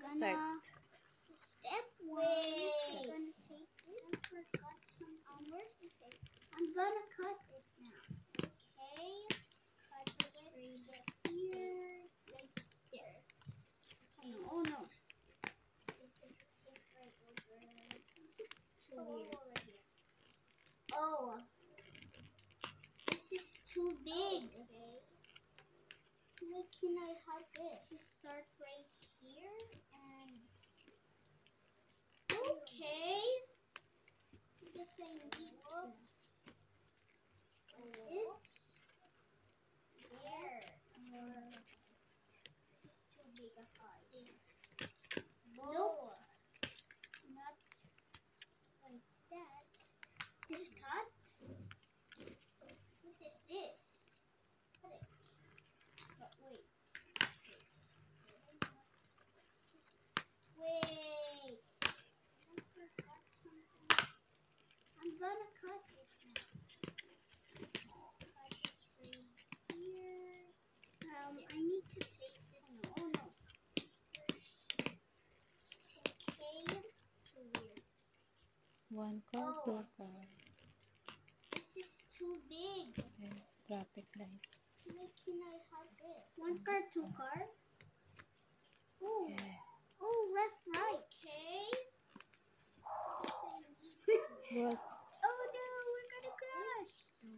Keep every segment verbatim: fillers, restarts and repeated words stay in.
Start. Step way. I'm gonna take this. I forgot some. Um, where's the tape? I'm gonna cut it now. Okay. Cut this right here, right there. Okay. Oh no. This is too weird. Oh, this is too big. Okay. Why can I have this? Just start right here and okay. I guess I need this. This there. Or this is too big a height. Nope. Not like that. This cut. What is this? Cut it. But wait. Wait. I forgot something. I'm gonna cut it now. Cut this right here. Um, I need to take this. Oh no. Oh, no. Okay. Too weird. One car, Oh. two car. This is too big. Okay. Traffic light. Why can I have this? One car, two car. Oh. Yeah. Oh, left, right. Okay. What? Oh no, we're gonna crash.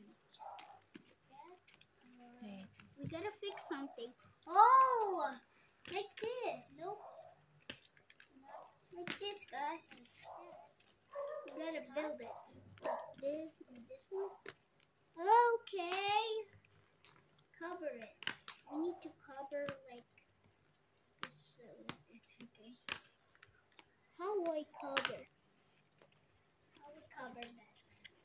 Wait. We gotta fix something. Oh, like this. Nope. Like this, guys. We gotta build it. Like this and this one. Okay. Cover it. I need to cover like this. Uh, like it. Okay. How do I cover? How do we cover that?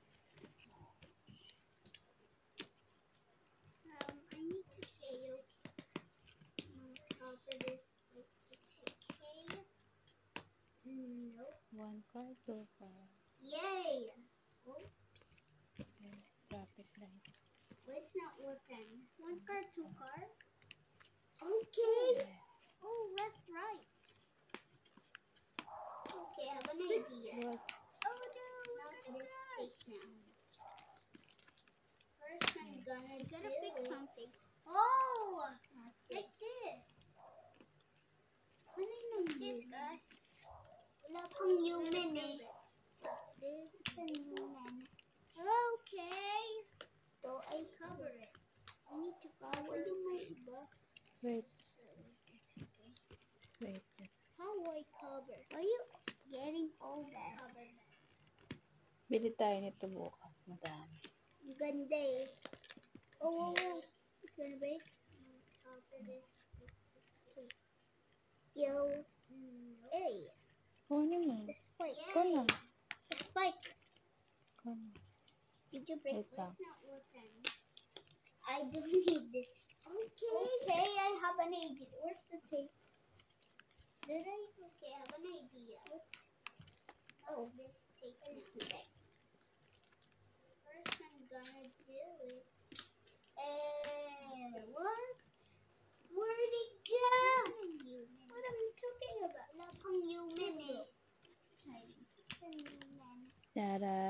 Um, I need to tails. I'm gonna cover this like it's okay. Nope. One car, two car. Yay! Oops. Okay. Traffic light. Well, it's not working. One car, two car. Okay. Yeah. Oh, left, right. Okay, I have an idea. What? Oh no, not this tape now. First, I'm gonna you gotta fix it. Something. Oh, not like this. Like this, guys. Wala pang human eh. This is a human. Okay. So I cover it. I need to cover yung may iba. Wait. Okay. Wait. Just. How do I cover? Are you getting all that? Cover that. Bili tayo nito bukas. Madami. Ang ganda eh. Oh, oh, oh. It's gonna break. Cover this. Yo. Hey. Kunin mo. The spike. Ikaw na. The spike. Ikaw na. Did you break Wait this? lang. Not working. I don't need this. Okay. Okay, I have an idea. Where's the tape? Did I? Okay, I have an idea. Oh, this tape is there. First, I'm gonna do it. And what? Where'd it go? What am I talking about? Not from human. Eh. Human. Tara.